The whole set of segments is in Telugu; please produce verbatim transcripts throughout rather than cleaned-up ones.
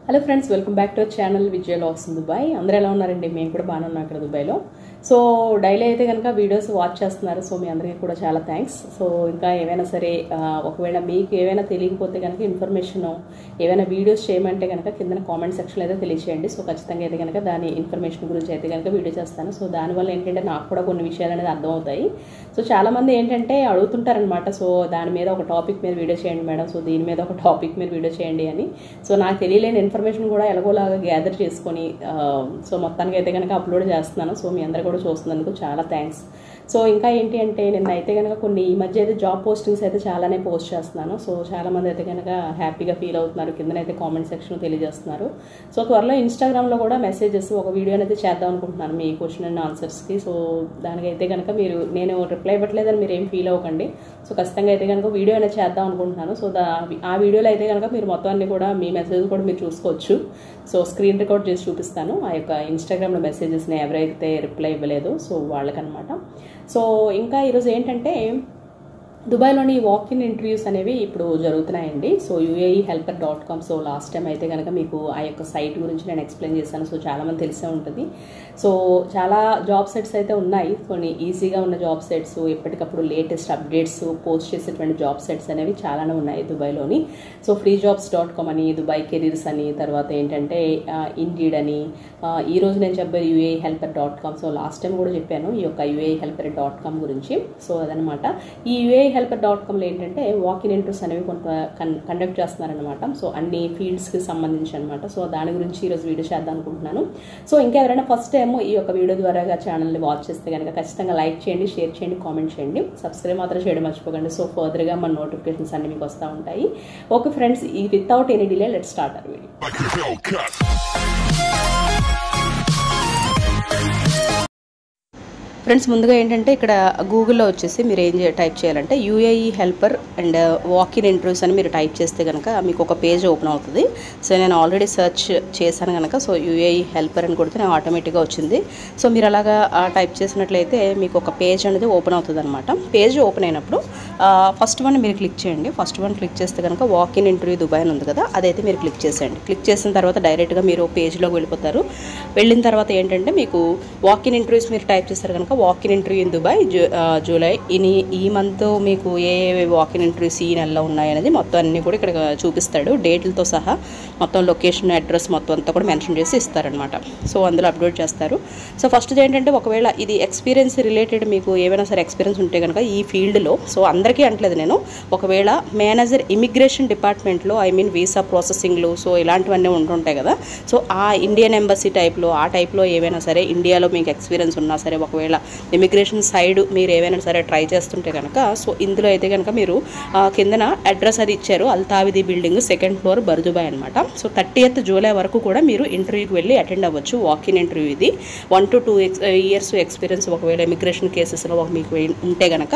Hello friends, welcome back to our channel Vijaya vlogs in Dubai. అందరూ ఎలా ఉన్నారండి? మేము కూడా బాగానే ఉన్నాం ఇక్కడ దుబాయ్లో. సో డైలీ అయితే కనుక వీడియోస్ వాచ్ చేస్తున్నారు. సో మీ అందరికీ కూడా చాలా థ్యాంక్స్. సో ఇంకా ఏవైనా సరే ఒకవేళ మీకు ఏవైనా తెలియకపోతే కనుక ఇన్ఫర్మేషన్ ఏవైనా వీడియోస్ చేయమంటే కనుక కింద కామెంట్ సెక్షన్లో అయితే తెలియచేయండి. సో ఖచ్చితంగా అయితే కనుక దాని ఇన్ఫర్మేషన్ గురించి అయితే కనుక వీడియో చేస్తాను. సో దానివల్ల ఏంటంటే నాకు కూడా కొన్ని విషయాలు అనేది అర్థమవుతాయి. సో చాలామంది ఏంటంటే అడుగుతుంటారనమాట, సో దాని మీద ఒక టాపిక్ మీద వీడియో చేయండి మేడం, సో దీని మీద ఒక టాపిక్ మీద వీడియో చేయండి అని. సో నాకు తెలియలేని ఇన్ఫర్మేషన్ కూడా ఎలాగోలాగా గ్యాదర్ చేసుకొని సో మొత్తానికి అయితే కనుక అప్లోడ్ చేస్తున్నాను. సో మీ అందరూ కూడా చూస్తున్నందుకు చాలా థ్యాంక్స్. సో ఇంకా ఏంటి అంటే నిన్న అయితే కనుక కొన్ని ఈ మధ్య అయితే జాబ్ పోస్టింగ్స్ అయితే చాలానే పోస్ట్ చేస్తున్నాను. సో చాలామంది అయితే కనుక హ్యాపీగా ఫీల్ అవుతున్నారు, కిందనైతే కామెంట్ సెక్షన్ తెలియజేస్తున్నారు. సో త్వరలో ఇన్స్టాగ్రామ్లో కూడా మెసేజెస్ ఒక వీడియో అయితే చేద్దాం అనుకుంటున్నాను మీ క్వశ్చన్ అండ్ ఆన్సర్స్కి. సో దానికైతే కనుక మీరు నేను రిప్లై ఇవ్వట్లేదని మీరు ఏం ఫీల్ అవ్వకండి. సో ఖచ్చితంగా అయితే కనుక వీడియో అనేది చేద్దాం అనుకుంటున్నాను. సో దా ఆ వీడియోలో అయితే కనుక మీరు మొత్తాన్ని కూడా మీ మెసేజ్ కూడా మీరు చూసుకోవచ్చు. సో స్క్రీన్ రికార్డ్ చేసి చూపిస్తాను ఆ యొక్క ఇన్స్టాగ్రామ్లో మెసేజెస్ని ఎవరైతే రిప్లై ఇవ్వలేదు సో వాళ్ళకనమాట. సో ఇంకా ఈరోజు ఏంటంటే దుబాయ్లోని వాక్ ఇన్ ఇంటర్వ్యూస్ అనేవి ఇప్పుడు జరుగుతున్నాయండి. So UAE helper dot com. So last time అయితే కనుక మీకు ఆ యొక్క సైట్ గురించి నేను ఎక్స్ప్లెయిన్ చేశాను. సో చాలామంది తెలిసే ఉంటుంది. సో చాలా జాబ్ సైట్స్ అయితే ఉన్నాయి, కొన్ని ఈజీగా ఉన్న జాబ్ సైట్స్, ఎప్పటికప్పుడు లేటెస్ట్ అప్డేట్స్ పోస్ట్ చేసేటువంటి జాబ్ సైట్స్ అనేవి చాలానే ఉన్నాయి దుబాయ్లోని. So free jobs dot com అని, దుబాయ్ కెరీర్స్ అని, తర్వాత ఏంటంటే ఇండీడ్ అని, ఈ రోజు నేను చెప్పే UAE helper dot com. So last time కూడా చెప్పాను ఈ యొక్క యూఏఈ హెల్పర్ డాట్ కామ్ గురించి. సో అదనమాట ఈ యూఏఈ హెల్పర్ డాట్ కామ్లో ఏంటంటే వాక్ ఇన్ ఇంటర్వ్యూస్ అనేవి కొంత కండక్ట్ చేస్తున్నారనమాట. సో అన్ని ఫీల్డ్స్కి సంబంధించి అనమాట. సో దాని గురించి ఈరోజు వీడియో చేద్దాం అనుకుంటున్నాను. సో ఇంకా ఎవరైనా ఫస్ట్ టైం ఈ యొక్క వీడియో ద్వారా ఛానల్ని వాచ్ చేస్తే కనుక ఖచ్చితంగా లైక్ చేయండి, షేర్ చేయండి, కామెంట్ చేయండి, సబ్స్క్రైబ్ మాత్రం చేయడం మర్చిపోకండి. సో ఫర్దర్గా మన నోటిఫికేషన్స్ అన్ని మీకు వస్తూ ఉంటాయి. ఓకే ఫ్రెండ్స్, ఈ without any delay let's start our video. Friends, ముందుగా ఏంటంటే ఇక్కడ గూగుల్లో వచ్చేసి మీరు ఏం టైప్ చేయాలంటే UAE helper and walk in interviews అని మీరు టైప్ చేస్తే కనుక మీకు ఒక పేజ్ ఓపెన్ అవుతుంది. సో నేను ఆల్రెడీ సెర్చ్ చేశాను కనుక సో యూఏఈ హెల్పర్ అని కొడితే నాకు ఆటోమేటిక్గా వచ్చింది. సో మీరు అలాగా టైప్ చేసినట్లయితే మీకు ఒక పేజ్ అనేది ఓపెన్ అవుతుంది అనమాట. పేజ్ ఓపెన్ అయినప్పుడు ఫస్ట్ వన్ మీరు క్లిక్ చేయండి. ఫస్ట్ వన్ క్లిక్ చేస్తే కనుక వాక్ ఇన్ ఇంటర్వ్యూ దుబాయ్ అని ఉంది కదా, అదైతే మీరు క్లిక్ చేసేయండి. క్లిక్ చేసిన తర్వాత డైరెక్ట్గా మీరు పేజ్లోకి వెళ్ళిపోతారు. వెళ్ళిన తర్వాత ఏంటంటే మీకు వాక్ ఇన్ ఇంటర్వ్యూస్ మీరు టైప్ చేస్తారు కనుక walk in interview in Dubai July July ఇని ఈ మంత్ మీకు ఏ ఏ వాక్ ఇన్ ఇంటర్వ్యూస్ ఈ నెలలో ఉన్నాయనేది మొత్తం అన్నీ కూడా ఇక్కడ చూపిస్తాడు, డేట్లతో సహా మొత్తం లొకేషన్ అడ్రస్ మొత్తం అంతా కూడా మెన్షన్ చేసి ఇస్తారనమాట. సో అందులో అప్లోడ్ చేస్తారు. సో ఫస్ట్ ఏంటంటే ఒకవేళ ఇది ఎక్స్పీరియన్స్ రిలేటెడ్ మీకు ఏమైనా సరే ఎక్స్పీరియన్స్ ఉంటే కనుక ఈ ఫీల్డ్లో, సో అందరికీ అంటలేదు నేను, ఒకవేళ మేనేజర్ ఇమిగ్రేషన్ డిపార్ట్మెంట్లో ఐ మీన్ వీసా ప్రాసెసింగ్లు సో ఇలాంటివన్నీ ఉంటుంటాయి కదా, సో ఆ ఇండియన్ ఎంబసీ టైప్లో ఆ టైప్లో ఏవైనా సరే ఇండియాలో మీకు ఎక్స్పీరియన్స్ ఉన్నా సరే, ఒకవేళ ఇమిగ్రేషన్ సైడ్ మీరు ఏవైనా సరే ట్రై చేస్తుంటే కనుక సో ఇందులో అయితే కనుక మీరు కిందన అడ్రస్ అది ఇచ్చారు, అల్తావిది బిల్డింగ్ సెకండ్ ఫ్లోర్ బర్దుబాయ్ అనమాట. సో థర్టీయత్ జూలై వరకు కూడా మీరు ఇంటర్వ్యూకి వెళ్ళి అటెండ్ అవ్వచ్చు. వాక్ ఇన్ ఇంటర్వ్యూ ఇది. One to two years experience ఒకవేళ ఇమిగ్రేషన్ కేసెస్లో మీకు ఉంటే కనుక,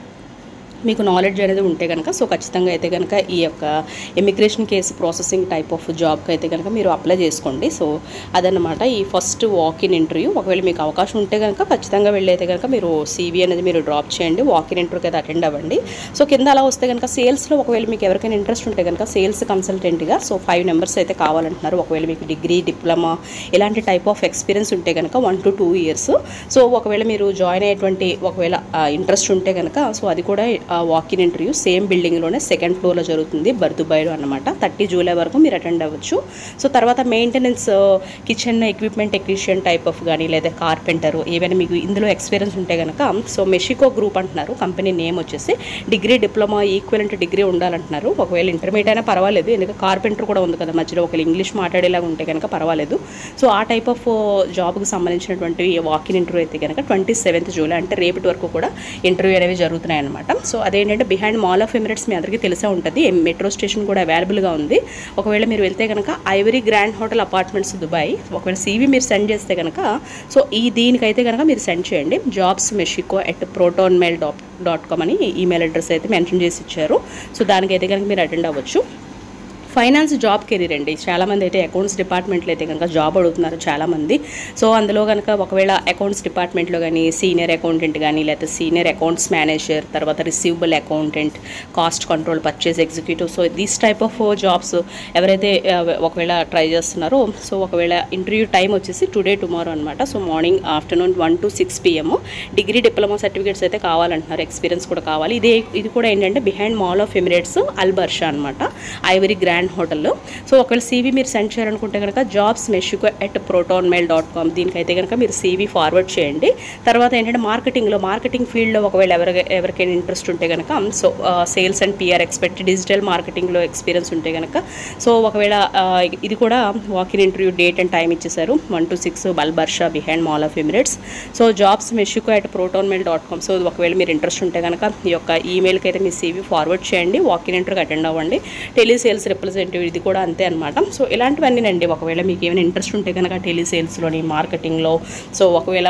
మీకు నాలెడ్జ్ అనేది ఉంటే కనుక సో ఖచ్చితంగా అయితే కనుక ఈ యొక్క immigration case processing type of జాబ్కి అయితే కనుక మీరు అప్లై చేసుకోండి. సో అదనమాట ఈ ఫస్ట్ వాక్ ఇన్ ఇంటర్వ్యూ. ఒకవేళ మీకు అవకాశం ఉంటే కనుక ఖచ్చితంగా వెళ్ళి అయితే కనుక మీరు సీవీ అనేది మీరు డ్రాప్ చేయండి, వాక్ ఇన్ ఇంటర్వ్యూకి అయితే అటెండ్ అవ్వండి. సో కింద అలా వస్తే కనుక సేల్స్లో ఒకవేళ మీకు ఎవరికైనా ఇంట్రెస్ట్ ఉంటే కనుక సేల్స్ కన్సల్టెంట్గా సో ఫైవ్ నెంబర్స్ అయితే కావాలంటున్నారు. ఒకవేళ మీకు డిగ్రీ, డిప్లొమా ఇలాంటి టైప్ ఆఫ్ ఎక్స్పీరియన్స్ ఉంటే కనుక one to two years so ఒకవేళ మీరు జాయిన్ అయ్యేటువంటి ఒకవేళ ఇంట్రెస్ట్ ఉంటే కనుక సో అది కూడా వాక్ ఇన్ ఇంటర్వ్యూ సేమ్ బిల్డింగ్లోనే సెకండ్ ఫ్లోర్లో జరుగుతుంది బర్దుబాయ్లో అనమాట. థర్టీ జూలై వరకు మీరు అటెండ్ అవ్వచ్చు. సో తర్వాత maintenance, kitchen equipment technician type of కానీ లేదా కార్పెంటర్ ఏవైనా మీకు ఇందులో ఎక్స్పీరియన్స్ ఉంటే కనుక సో మెషికో గ్రూప్ అంటున్నారు, కంపెనీ నేమ్ వచ్చేసి డిగ్రీ, డిప్లొమా ఈక్వలెంట్ డిగ్రీ ఉండాలంటున్నారు. ఒకవేళ ఇంటర్మీడియట్ అయినా పర్వాలేదు, ఎందుకంటే కార్పెంటర్ కూడా ఉంది కదా మధ్యలో, ఒకవేళ ఇంగ్లీష్ మాట్లాడేలాగా ఉంటే కనుక పర్వాలేదు. సో ఆ టైప్ ఆఫ్ జాబ్కి సంబంధించినటువంటి వాక్ ఇన్ ఇంటర్వ్యూ అయితే కనుక ట్వంటీ సెవెంత్ జూలై అంటే రేపటి వరకు కూడా ఇంటర్వ్యూ అనేవి జరుగుతున్నాయి అనమాట. సో అదేంటంటే బిహైండ్ మాల్ ఆఫ్ ఎమిరేట్స్ మీ అందరికీ తెలిసే ఉంటుంది, మెట్రో స్టేషన్ కూడా అవైలబుల్గా ఉంది. ఒకవేళ మీరు వెళ్తే కనుక Ivory Grand Hotel apartments Dubai, ఒకవేళ సీవీ మీరు సెండ్ చేస్తే కనుక సో ఈ దీనికైతే కనుక మీరు సెండ్ చేయండి. జాబ్స్ మెషికో at proton mail dot dot com అని ఈమెయిల్ అడ్రస్ అయితే మెన్షన్ చేసి ఇచ్చారు. సో దానికైతే కనుక మీరు అటెండ్ అవ్వచ్చు. ఫైనాన్స్ జాబ్ కెరీర్ అండి. చాలామంది అయితే అకౌంట్స్ డిపార్ట్మెంట్లో అయితే కనుక జాబ్ అడుగుతున్నారు చాలామంది. సో అందులో కనుక ఒకవేళ అకౌంట్స్ డిపార్ట్మెంట్లో కానీ సీనియర్ అకౌంటెంట్ కానీ లేకపోతే సీనియర్ అకౌంట్స్ మేనేజర్, తర్వాత receivable accountant, cost control, purchase executive, so these type of jobs ఎవరైతే ఒకవేళ ట్రై చేస్తున్నారో, సో ఒకవేళ ఇంటర్వ్యూ టైం వచ్చేసి టుడే టుమారో అనమాట. So morning afternoon one to six PM. Degree diploma certificates అయితే కావాలంటున్నారు, ఎక్స్పీరియన్స్ కూడా కావాలి. ఇదే ఇది కూడా ఏంటంటే behind mall of Emirates Al Barsha అనమాట, ఐవరీ గ్రాండ్ హోటల్లో. సో ఒకవేళ సీవీ మీరు సెండ్ చేయాలనుకుంటే కనుక జాబ్స్ మెషికో at proton mail dot com దీనికైతే కనుక మీరు సీవీ ఫార్వర్డ్ చేయండి. తర్వాత ఏంటంటే మార్కెటింగ్లో మార్కెటింగ్ ఫీల్డ్లో ఒకవేళ ఎవరి ఎవరికైనా ఇంట్రెస్ట్ ఉంటే కనుక, so sales and PR expect, digital మార్కెటింగ్లో ఎక్స్పీరియన్స్ ఉంటే కనుక, సో ఒకవేళ ఇది కూడా walk in interview date and time ఇచ్చేసారు, one to six Al Barsha behind mall of Emirates. So jobs మెషికో at proton mail dot com. So ఒకవేళ మీరు ఇంట్రెస్ట్ ఉంటే కనుక ఈ యొక్క ఈమెయిల్కి అయితే మీ సీవీ ఫార్వర్డ్ చేయండి, వాకిన్ ఇంటర్వ్యూకి అటెండ్ అవ్వండి. టెలి సేల్స్ రిప్రజెంటేటివ్ ఇది కూడా అంతే అనమాట. సో ఇలాంటివన్నీ అండి. ఒకవేళ మీకు ఏమైనా ఇంట్రెస్ట్ ఉంటే కనుక టెలి సేల్స్లోని, మార్కెటింగ్లో, సో ఒకవేళ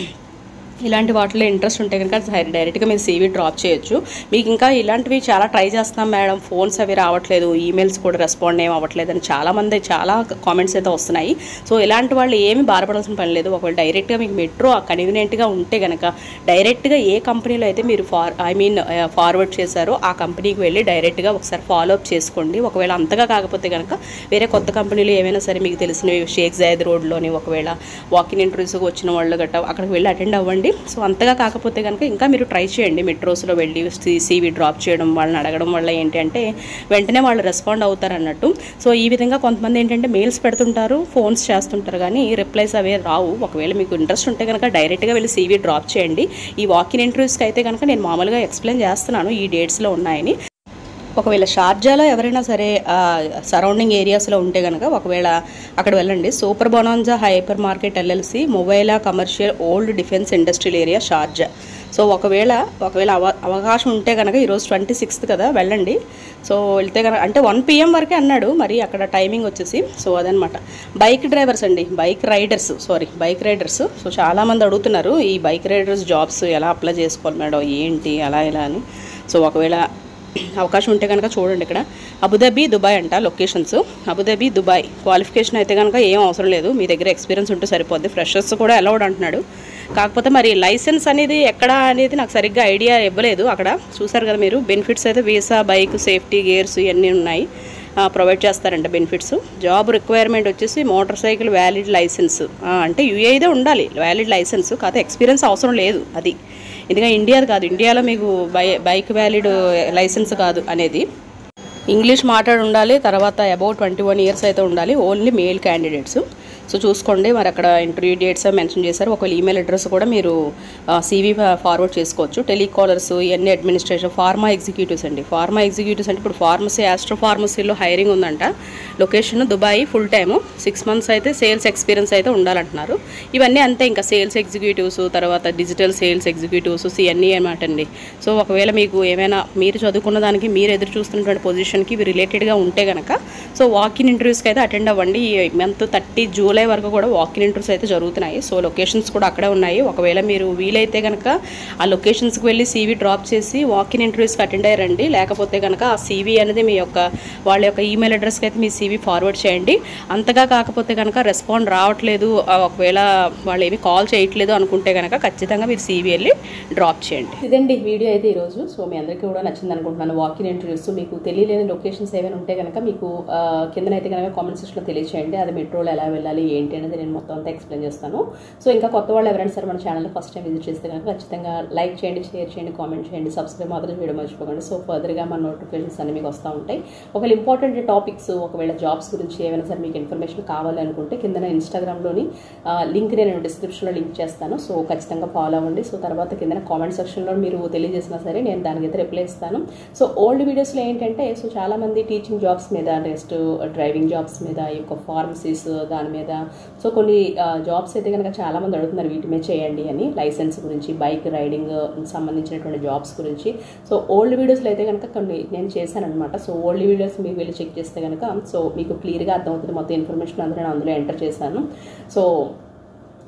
ఇలాంటి వాటిలో ఇంట్రెస్ట్ ఉంటే కనుక డైరెక్ట్గా మీరు సీవీ డ్రాప్ చేయొచ్చు. మీకు ఇంకా ఇలాంటివి చాలా ట్రై చేస్తున్నాం మేడం, ఫోన్స్ అవి రావట్లేదు, ఈమెయిల్స్ కూడా రెస్పాండ్ ఏం అవ్వట్లేదు అని చాలామంది చాలా కామెంట్స్ అయితే వస్తున్నాయి. సో ఇలాంటి వాళ్ళు ఏమి బాధపడాల్సిన పని లేదు. ఒకవేళ డైరెక్ట్గా మీకు మెట్రో కన్వీనియంట్గా ఉంటే కనుక డైరెక్ట్గా ఏ కంపెనీలో అయితే మీరు ఫార్ ఐ మీన్ ఫార్వర్డ్ చేశారో ఆ కంపెనీకి వెళ్ళి డైరెక్ట్గా ఒకసారి ఫాలోఅప్ చేసుకోండి. ఒకవేళ అంతగా కాకపోతే కనుక వేరే కొత్త కంపెనీలు ఏమైనా సరే మీకు తెలిసినవి షేక్ జాయద్ రోడ్లోని ఒకవేళ వాకిన్ ఇంటర్వ్యూస్కి వచ్చిన వాళ్ళు గట్రా అక్కడికి వెళ్ళి అటెండ్ అవ్వండి. సో అంతగా కాకపోతే కనుక ఇంకా మీరు ట్రై చేయండి మెట్రోస్లో వెళ్ళి సీవీ డ్రాప్ చేయడం, వాళ్ళని అడగడం వల్ల ఏంటి అంటే వెంటనే వాళ్ళు రెస్పాండ్ అవుతారు అన్నట్టు. సో ఈ విధంగా కొంతమంది ఏంటంటే మెయిల్స్ పెడుతుంటారు, ఫోన్స్ చేస్తుంటారు, కానీ రిప్లైస్ అవే రావు. ఒకవేళ మీకు ఇంట్రెస్ట్ ఉంటే కనుక డైరెక్ట్గా వెళ్ళి సీవీ డ్రాప్ చేయండి. ఈ వాకిన్ ఇంటర్వ్యూస్కి అయితే కనుక నేను మామూలుగా ఎక్స్ప్లెయిన్ చేస్తున్నాను ఈ డేట్స్లో ఉన్నాయని. ఒకవేళ షార్జాలో ఎవరైనా సరే సరౌండింగ్ ఏరియాస్లో ఉంటే కనుక ఒకవేళ అక్కడ వెళ్ళండి. Super bonanza hypermarket LLC Muwaileh commercial old defence industrial area Sharjah. So ఒకవేళ ఒకవేళ అవ అవకాశం ఉంటే కనుక ఈరోజు ట్వంటీ సిక్స్త్ కదా వెళ్ళండి. సో వెళ్తే కనుక అంటే వన్ పిఎం వరకే అన్నాడు, మరి అక్కడ టైమింగ్ వచ్చేసి. సో అదనమాట. బైక్ డ్రైవర్స్ అండి, bike riders sorry bike riders. So చాలామంది అడుగుతున్నారు ఈ బైక్ రైడర్స్ జాబ్స్ ఎలా అప్లై చేసుకోవాలి మేడం, ఏంటి అలా ఎలా అని. సో ఒకవేళ అవకాశం ఉంటే కనుక చూడండి. ఇక్కడ అబుదాబి, దుబాయ్ అంట లొకేషన్స్. Abu Dhabi, Dubai. క్వాలిఫికేషన్ అయితే కనుక ఏం అవసరం లేదు, మీ దగ్గర ఎక్స్పీరియన్స్ ఉంటే సరిపోద్ది. ఫ్రెషర్స్ కూడా అలౌడ్ అంటున్నాడు. కాకపోతే మరి లైసెన్స్ అనేది ఎక్కడ అనేది నాకు సరిగ్గా ఐడియా ఇవ్వలేదు. అక్కడ చూసారు కదా మీరు, బెనిఫిట్స్ అయితే వీసా, బైక్, సేఫ్టీ గేర్స్ ఇవన్నీ ఉన్నాయి, ప్రొవైడ్ చేస్తారంట బెనిఫిట్స్. జాబ్ రిక్వైర్మెంట్ వచ్చేసి మోటార్ సైకిల్ వ్యాలిడ్ లైసెన్స్, అంటే యూఏదే ఉండాలి వ్యాలిడ్ లైసెన్స్, కాకపోతే ఎక్స్పీరియన్స్ అవసరం లేదు అది. ఎందుకంటే ఇండియాది కాదు, ఇండియాలో మీకు బై బైక్ వ్యాలిడ్ లైసెన్స్ కాదు అనేది. ఇంగ్లీష్ మాట్లాడి ఉండాలి, తర్వాత అబౌట్ ట్వంటీ వన్ ఇయర్స్ అయితే ఉండాలి, ఓన్లీ మేల్ క్యాండిడేట్స్. సో చూసుకోండి, మరి అక్కడ ఇంటర్వ్యూ డేట్స్ మెన్షన్ చేశారు. ఒకవేళ ఈమెయిల్ అడ్రస్ కూడా మీరు సీవీ ఫార్వర్డ్ చేసుకోవచ్చు. టెలికాలర్స్ ఇవన్నీ అడ్మినిస్ట్రేషన్, ఫార్మా ఎగ్జిక్యూటివ్స్ అండి. ఫార్మా ఎగ్జిక్యూటివ్స్ అంటే ఇప్పుడు ఫార్మసీ, ఆస్ట్రో ఫార్మసీలో హైరింగ్ ఉందంట. Location Dubai, full time, six months అయితే సేల్స్ ఎక్స్పీరియన్స్ అయితే ఉండాలంటున్నారు. ఇవన్నీ అంతే, ఇంకా సేల్స్ ఎగ్జిక్యూటివ్స్, తర్వాత డిజిటల్ సేల్స్ ఎగ్జిక్యూటివ్స్ ఇవన్నీ అనమాట అండి. సో ఒకవేళ మీకు ఏమైనా మీరు చదువుకున్న దానికి మీరు ఎదురు చూస్తున్నటువంటి పొజిషన్కి ఇవి రిలేటెడ్గా ఉంటే కనుక సో వాకిన్ ఇంటర్వ్యూస్కి అయితే అటెండ్ అవ్వండి. ఈ మంత్ థర్టీ జూలై వరకు కూడా వాకిన్ ఇంటర్వ్యూస్ అయితే జరుగుతున్నాయి. సో లొకేషన్స్ కూడా అక్కడే ఉన్నాయి. ఒకవేళ మీరు వీలైతే కనుక ఆ లొకేషన్స్కి వెళ్ళి సీవీ డ్రాప్ చేసి వాకిన్ ఇంటర్వ్యూస్కి అటెండ్ అయ్యారండి. లేకపోతే కనుక ఆ సీవీ అనేది మీ యొక్క వాళ్ళ యొక్క ఈమెయిల్ అడ్రస్కి అయితే మీ సీవీ ఫార్వర్డ్ చేయండి. అంతగా కాకపోతే కనుక రెస్పాండ్ రావట్లేదు, ఒకవేళ వాళ్ళు ఏమి కాల్ చేయట్లేదు అనుకుంటే కనుక ఖచ్చితంగా మీరు సీవీ వెళ్ళి డ్రాప్ చేయండి. ఇదండి వీడియో అయితే ఈరోజు. సో మీ అందరికీ కూడా నచ్చింది అనుకుంటున్నాను. వాకిన్ ఇంటర్వ్యూస్ మీకు తెలియలేని లొకేషన్స్ ఏమైనా ఉంటే కనుక మీకు కిందనైతే కనుక కామెంట్ సెక్షన్లో తెలియచేయండి. అది మెట్రోలో ఎలా వెళ్ళాలి ఏంటి అనేది నేను మొత్తం అంతా ఎక్స్ప్లెయిన్ చేస్తాను. సో ఇంకా కొత్త వాళ్ళు ఎవరైనా సరే మన ఛానల్ ఫస్ట్ టైం విజిట్ చేస్తే కనుక ఖచ్చితంగా లైక్ చేయండి, షేర్ చేయండి, కామెంట్ చేయండి, సబ్స్క్రైబ్ మాత్రం చేయడం మర్చిపోకండి. సో ఫర్దర్గా మన నోటిఫికేషన్స్ అన్ని మీకు వస్తూ ఉంటాయి. ఒకవేళ ఇంపార్టెంట్ టాపిక్స్, ఒకవేళ జాబ్స్ గురించి ఏమైనా సరే మీకు ఇన్ఫర్మేషన్ కావాలి అనుకుంటే కింద ఇన్స్టాగ్రామ్లోని లింక్ నేను డిస్క్రిప్షన్లో లింక్ చేస్తాను. సో ఖచ్చితంగా ఫాలో అవ్వండి. సో తర్వాత కింద కామెంట్ సెక్షన్లో మీరు తెలియజేసినా సరే నేను దానికైతే రిప్లై ఇస్తాను. సో ఓల్డ్ వీడియోస్లో ఏంటంటే సో చాలామంది టీచింగ్ జాబ్స్ మీద, నెక్స్ట్ డ్రైవింగ్ జాబ్స్ మీద, ఈ యొక్క ఫార్మసీస్ దాని మీద, సో కొన్ని జాబ్స్ అయితే కనుక చాలామంది అడుగుతున్నారు వీటి మీద చేయండి అని, లైసెన్స్ గురించి, బైక్ రైడింగ్ సంబంధించినటువంటి జాబ్స్ గురించి. సో ఓల్డ్ వీడియోస్లో అయితే కనుక కొన్ని నేను చేశాను అనమాట. సో ఓల్డ్ వీడియోస్ మీకు వెళ్ళి చెక్ చేస్తే కనుక సో మీకు క్లియర్గా అర్థమవుతుంది మొత్తం ఇన్ఫర్మేషన్ అందరూ నేను అందులో ఎంటర్ చేశాను. సో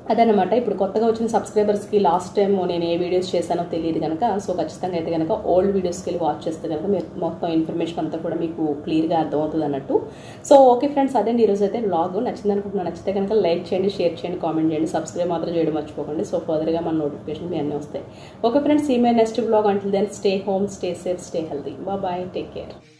అదనమాట. ఇప్పుడు కొత్తగా వచ్చిన సబ్స్క్రైబర్స్కి లాస్ట్ టైం నేను ఏ వీడియోస్ చేశానో తెలియదు కనుక, సో ఖచ్చితంగా అయితే కనుక ఓల్డ్ వీడియోస్కి వెళ్ళి వాచ్ చేస్తే కనుక మీరు మొత్తం ఇన్ఫర్మేషన్ అంతా కూడా మీకు క్లియర్గా అర్థమవుతుంది అన్నట్టు. సో ఓకే ఫ్రెండ్స్, అదండి ఈరోజు అయితే వ్లాగ్. నచ్చింది అనుకుంటున్నాను. నచ్చితే కనుక లైక్ చేయండి, షేర్ చేయండి, కామెంట్ చేయండి, సబ్స్క్రైబ్ మాత్రం చేయడం మర్చిపోకండి. సో ఫర్దర్గా మన నోటిఫికేషన్ మీ అన్నీ వస్తాయి. ఓకే ఫ్రెండ్స్, ఈ my next vlog. Until then stay home, stay safe, stay healthy. Bye, take care.